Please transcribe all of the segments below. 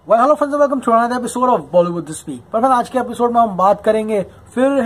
Hello friends, welcome to another episode of Bollywood this week. पर आज के episode में हम बात करेंगे फिर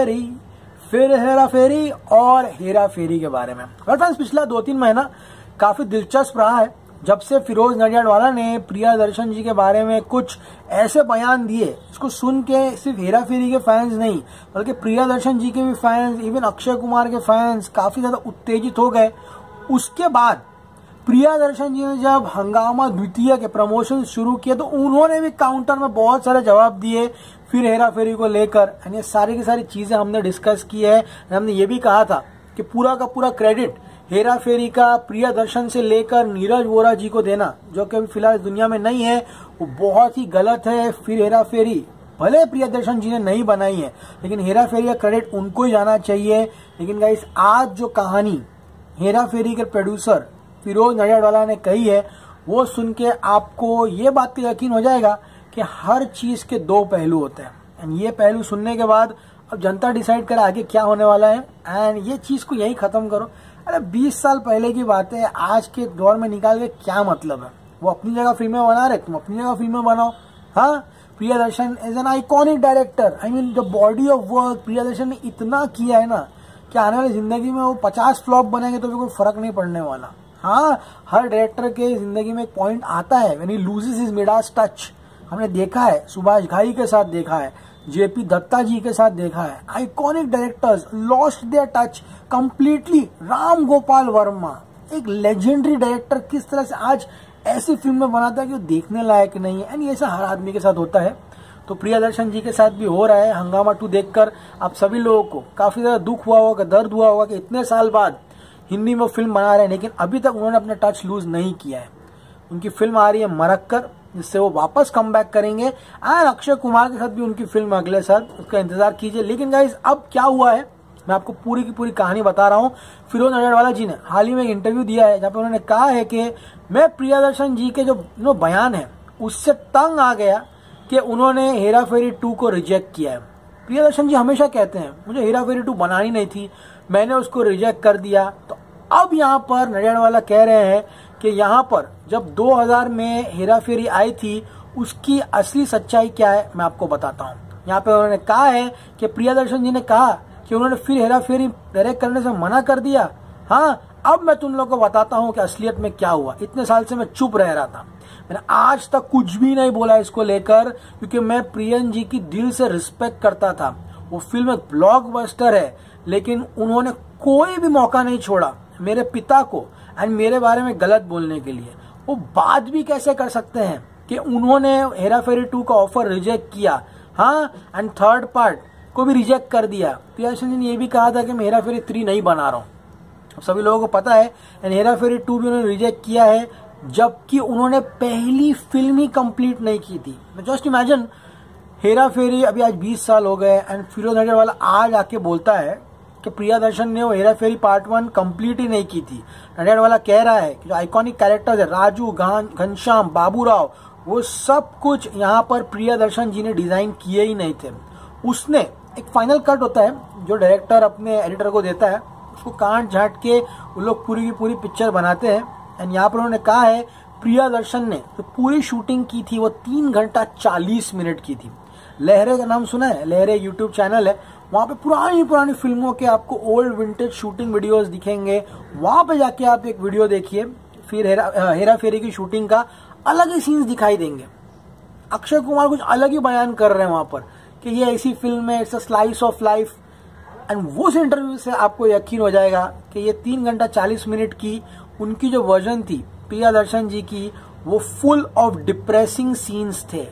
हेरा फेरी और हेरा फेरी के बारे में। फ्रेंड्स, पिछला 2-3 महीना काफी दिलचस्प रहा है जब से फिरोज नडियाडवाला ने प्रियदर्शन जी के बारे में कुछ ऐसे बयान दिए जिसको सुन के सिर्फ हेरा फेरी के फैंस नहीं बल्कि प्रियदर्शन जी के भी फैंस, इवन अक्षय कुमार के फैंस काफी ज्यादा उत्तेजित हो गए। उसके बाद प्रियदर्शन जी ने जब हंगामा द्वितीय के प्रमोशन शुरू किए तो उन्होंने भी काउंटर में बहुत सारे जवाब दिए फिर हेरा फेरी को लेकर। ये सारी की सारी चीजें हमने डिस्कस की है। हमने ये भी कहा था कि पूरा का पूरा क्रेडिट हेरा फेरी का प्रियदर्शन से लेकर नीरज वोरा जी को देना, जो कि अभी फिलहाल दुनिया में नहीं है, वो बहुत ही गलत है। फिर हेरा फेरी भले प्रियदर्शन जी ने नहीं बनाई है, लेकिन हेरा फेरी का क्रेडिट उनको ही जाना चाहिए। लेकिन गाइस, आज जो कहानी हेरा फेरी के प्रोड्यूसर फिरोज नडियाडवाला ने कही है, वो सुन के आपको ये बात का यकीन हो जाएगा कि हर चीज के 2 पहलू होते हैं। एंड ये पहलू सुनने के बाद अब जनता डिसाइड करे आगे क्या होने वाला है। एंड ये चीज को यही खत्म करो। अरे 20 साल पहले की बातें आज के दौर में निकाल के क्या मतलब है? वो अपनी जगह फिल्में बना रहे, तुम अपनी जगह फिल्में बनाओ। हाँ, Priyadarshan is an iconic director. I mean the body of work Priyadarshan ने इतना किया है ना कि आने वाली जिंदगी में वो 50 फ्लॉप बनेंगे तो भी कोई फर्क नहीं पड़ने वाला। हाँ, हर डायरेक्टर के जिंदगी में एक पॉइंट आता है when he loses his Midas touch. हमने देखा है, सुभाष घाई के साथ देखा है, जेपी दत्ता जी के साथ देखा है। Iconic directors lost their touch completely. Ram Gopal Varma एक लेजेंडरी डायरेक्टर किस तरह से आज ऐसी फिल्में बनाता है कि वो देखने लायक नहीं है। एंड ये ऐसा हर आदमी के साथ होता है, तो प्रियदर्शन जी के साथ भी हो रहा है। हंगामा 2 देखकर आप सभी लोगों को काफी ज्यादा दुख हुआ होगा, दर्द हुआ होगा कि इतने साल बाद हिंदी में फिल्म बना रहे हैं, लेकिन अभी तक उन्होंने अपना टच लूज नहीं किया है। उनकी फिल्म आ रही है मरक्कर, जिससे वो वापस कम बैक करेंगे। और अक्षय कुमार के साथ भी उनकी फिल्म अगले साल, उसका इंतजार कीजिए। लेकिन गाइस, अब क्या हुआ है मैं आपको पूरी की पूरी कहानी बता रहा हूँ। फिरोज नडियाडवाला जी ने हाल ही में एक इंटरव्यू दिया है जहाँ पे उन्होंने कहा है कि मैं प्रियदर्शन जी के जो बयान है उससे तंग आ गया कि उन्होंने हेरा फेरी 2 को रिजेक्ट किया है। प्रियदर्शन जी हमेशा कहते हैं मुझे हेरा फेरी 2 बनानी नहीं थी, मैंने उसको रिजेक्ट कर दिया। तो अब यहाँ पर नडियाडवाला कह रहे हैं कि यहाँ पर जब 2000 में हेरा फेरी आई थी उसकी असली सच्चाई क्या है मैं आपको बताता हूँ। यहाँ पे उन्होंने कहा है कि प्रियदर्शन जी ने कहा कि उन्होंने फिर हेरा फेरी डायरेक्ट करने से मना कर दिया। हाँ, अब मैं तुम लोगों को बताता हूँ कि असलियत में क्या हुआ। इतने साल से मैं चुप रह रहा था, मैंने आज तक कुछ भी नहीं बोला इसको लेकर, क्योंकि मैं प्रियन जी की दिल से रिस्पेक्ट करता था। वो फिल्म एक ब्लॉकबस्टर है, लेकिन उन्होंने कोई भी मौका नहीं छोड़ा मेरे पिता को एंड मेरे बारे में गलत बोलने के लिए। वो बात भी कैसे कर सकते हैं कि उन्होंने हेरा फेरी 2 का ऑफर रिजेक्ट किया, हाँ, एंड थर्ड पार्ट को भी रिजेक्ट कर दिया। प्रियदर्शन जी ने यह भी कहा था कि मैं हेरा फेरी 3 नहीं बना रहा हूं। सभी लोगों को पता है एंड हेरा फेरी 2 भी उन्होंने रिजेक्ट किया है, जबकि उन्होंने पहली फिल्म ही कंप्लीट नहीं की थी। जस्ट इमेजिन, हेरा फेरी अभी आज 20 साल हो गए एंड फिरोज नडियाडवाला आज आके बोलता है कि प्रियदर्शन ने वो हेरा फेरी पार्ट 1 कंप्लीट ही नहीं की थी। नडियाडवाला कह रहा है कि जो आइकॉनिक कैरेक्टर्स है राजू, घनश्याम, बाबूराव, वो सब कुछ यहाँ पर प्रियदर्शन जी ने डिजाइन किए ही नहीं थे। उसने एक फाइनल कट होता है जो डायरेक्टर अपने एडिटर को देता है, उसको काट झाट के वो लोग पूरी की पूरी पिक्चर बनाते हैं। एंड यहाँ पर उन्होंने कहा है प्रियदर्शन ने जो पूरी शूटिंग की थी वो 3 घंटा 40 मिनट की थी। लहरे का नाम सुना है? लहरे यूट्यूब चैनल है, वहां पे पुरानी पुरानी फिल्मों के आपको ओल्ड विंटेज शूटिंग वीडियोस दिखेंगे। वहां पे जाके आप एक वीडियो देखिए, फिर हेरा फेरी की शूटिंग का अलग ही सीन्स दिखाई देंगे। अक्षय कुमार कुछ अलग ही बयान कर रहे हैं वहां पर कि ये ऐसी फिल्म है, it's a slice of life. And वो इंटरव्यू से आपको यकीन हो जाएगा कि ये 3 घंटा 40 मिनट की उनकी जो वर्जन थी प्रियदर्शन जी की, वो फुल ऑफ डिप्रेसिंग सीन्स थे।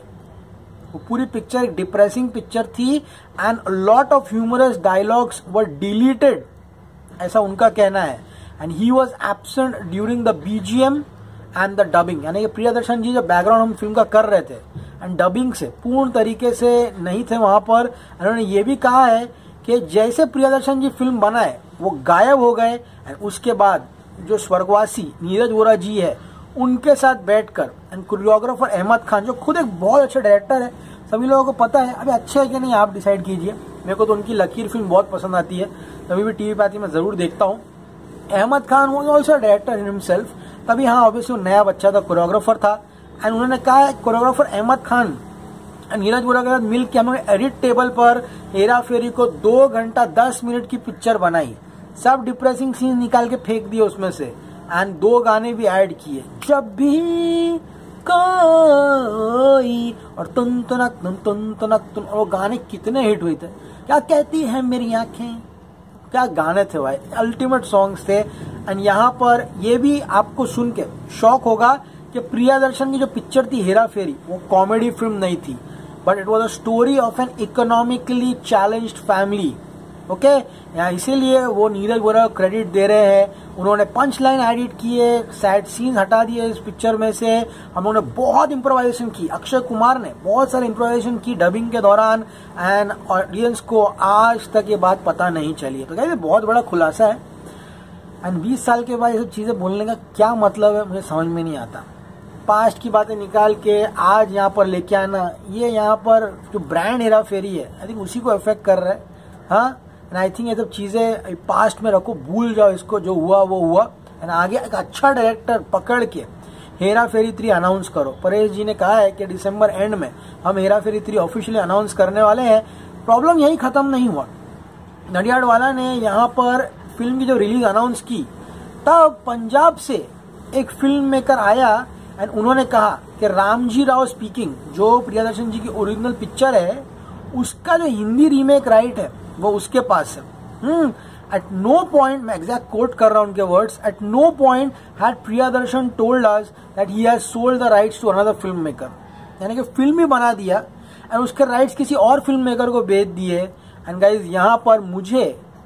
वो पूरी पिक्चर एक डिप्रेसिंग पिक्चर थी and lot of humorous dialogues were deleted, ऐसा उनका कहना है। And he was absent during the BGM and the dubbing, यानी कि प्रियदर्शन जी जो बैकग्राउंड हम फिल्म का कर रहे थे एंड डबिंग से पूर्ण तरीके से नहीं थे वहां पर। उन्होंने ये भी कहा है कि जैसे प्रियदर्शन जी फिल्म बनाए वो गायब हो गए एंड उसके बाद जो स्वर्गवासी नीरज वोरा जी है उनके साथ बैठकर एंड कोरियोग्राफर अहमद खान जो खुद एक बहुत अच्छे डायरेक्टर है, सभी लोगों को पता है। अभी अच्छे है कि नहीं आप डिसाइड कीजिए। मेरे को तो उनकी लकीर फिल्म बहुत पसंद आती है, कभी भी टीवी पे आती है मैं जरूर देखता हूँ। Ahmed Khan was also director in himself, तभी हाँ ऑब्वियसली वो नया बच्चा था, कोरियोग्राफर था एंड उन्होंने कहा कोरियोग्राफर अहमद खान नीरज वोरा के साथ मिल के हम लोग एडिट टेबल पर हेरा फेरी को 2 घंटा 10 मिनट की पिक्चर बनाई, सब डिप्रेसिंग सीन निकाल के फेंक दिए उसमें से, एंड 2 गाने भी ऐड किए, जब भी कोई और तुन तुनक तुन तुन तुनक तुन, और वो गाने कितने हिट हुए थे। क्या कहती है मेरी आंखें, क्या गाने थे भाई, अल्टीमेट सॉन्ग्स थे। एंड यहाँ पर ये भी आपको सुन के शॉक होगा कि प्रियदर्शन की जो पिक्चर थी हेरा फेरी वो कॉमेडी फिल्म नहीं थी, but it was a story of an economically challenged family. Okay, यहाँ इसीलिए वो नीरज वोरा को क्रेडिट दे रहे हैं। उन्होंने पंच लाइन एडिट किए, सैड सीन हटा दिए इस पिक्चर में से, हम लोगों ने बहुत इम्प्रोवाइजेशन की, अक्षय कुमार ने बहुत सारे इम्प्रोवाइजेशन की डबिंग के दौरान, एंड ऑडियंस को आज तक ये बात पता नहीं चली है। तो ये बहुत बड़ा खुलासा है। एंड 20 साल के बाद ये सब चीजें बोलने का क्या मतलब है मुझे समझ में नहीं आता। पास्ट की बातें निकाल के आज यहाँ पर लेके आना, ये यहाँ पर जो ब्रांड हेरा फेरी है आई थिंक उसी को इफेक्ट कर रहा है। हाँ, एंड आई थिंक ये सब चीजें पास्ट में रखो, भूल जाओ इसको, जो हुआ वो हुआ, एंड आगे एक अच्छा डायरेक्टर पकड़ के हेरा फेरी 3 अनाउंस करो। परेश जी ने कहा है कि दिसंबर एंड में हम हेरा फेरी 3 ऑफिशियली अनाउंस करने वाले हैं। प्रॉब्लम यही खत्म नहीं हुआ, नडियाडवाला ने यहाँ पर फिल्म की जो रिलीज अनाउंस की, तब पंजाब से एक फिल्म मेकर आया एंड उन्होंने कहा कि रामजी राव स्पीकिंग, जो प्रियदर्शन जी की ओरिजिनल पिक्चर है उसका जो हिंदी रीमेक राइट है वो उसके पास है। एट नो पॉइंट, मैं एग्जैक्ट कोट कर रहा हूं उनके words, at no point had Priyadarshan told us that he has sold the rights to another film maker. यानी कि फिल्म ही बना दिया एंड उसके राइट्स किसी और फिल्म मेकर को बेच दिए। एंड गाइज यहाँ पर मुझे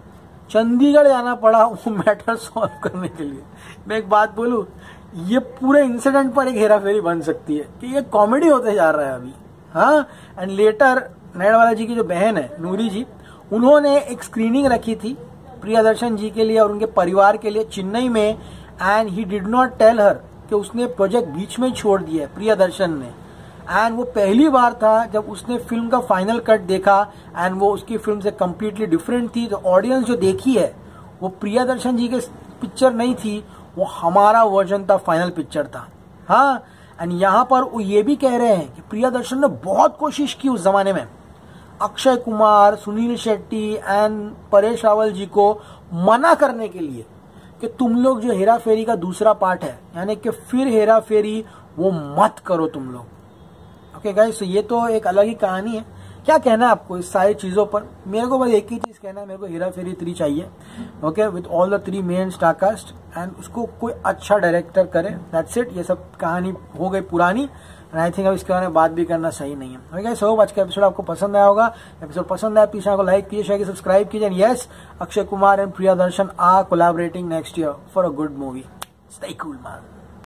चंडीगढ़ जाना पड़ा वो मैटर सॉल्व करने के लिए। मैं एक बात बोलूं, ये पूरे इंसिडेंट पर एक हेरा फेरी बन सकती है कि ये कॉमेडी होते जा रहा है अभी। हाँ, एंड लेटर नडियाडवाला जी की जो बहन है नूरी जी, उन्होंने एक स्क्रीनिंग रखी थी प्रियदर्शन जी के लिए और उनके परिवार के लिए चेन्नई में, and he did not tell her कि उसने प्रोजेक्ट बीच में छोड़ दिया प्रियदर्शन ने। एंड वो पहली बार था जब उसने फिल्म का फाइनल कट देखा एंड वो उसकी फिल्म से कम्प्लीटली डिफरेंट थी। तो ऑडियंस जो देखी है वो प्रियदर्शन जी के पिक्चर नहीं थी, वो हमारा वर्जन था, फाइनल पिक्चर था। हाँ, एंड यहाँ पर वो ये भी कह रहे हैं कि प्रियदर्शन ने बहुत कोशिश की उस जमाने में अक्षय कुमार, सुनील शेट्टी एंड परेश रावल जी को मना करने के लिए कि तुम लोग जो हेरा फेरी का दूसरा पार्ट है, यानी कि फिर हेरा फेरी, वो मत करो तुम लोग। ओके गाइस, तो ये तो एक अलग ही कहानी है। क्या कहना है आपको इस सारी चीजों पर? मेरे को बस एक ही चीज कहना है, मेरे को हेरा फेरी 3 चाहिए, okay, with all the 3 main starcast, and उसको कोई अच्छा डायरेक्टर करे, दैट्स इट। ये सब कहानी हो गई पुरानी, एंड आई थिंक अब इसके बारे में बात भी करना सही नहीं है। ओके गाइस, होप आज का एपिसोड आपको पसंद आया होगा। एपिसोड पसंद आया प्लीज चैनल को लाइक कीजिए, शेयर कीजिए, सब्सक्राइब कीजिए। And yes, Akshay Kumar and Priyadarshan are collaborating next year for a good movie. Stay cool man.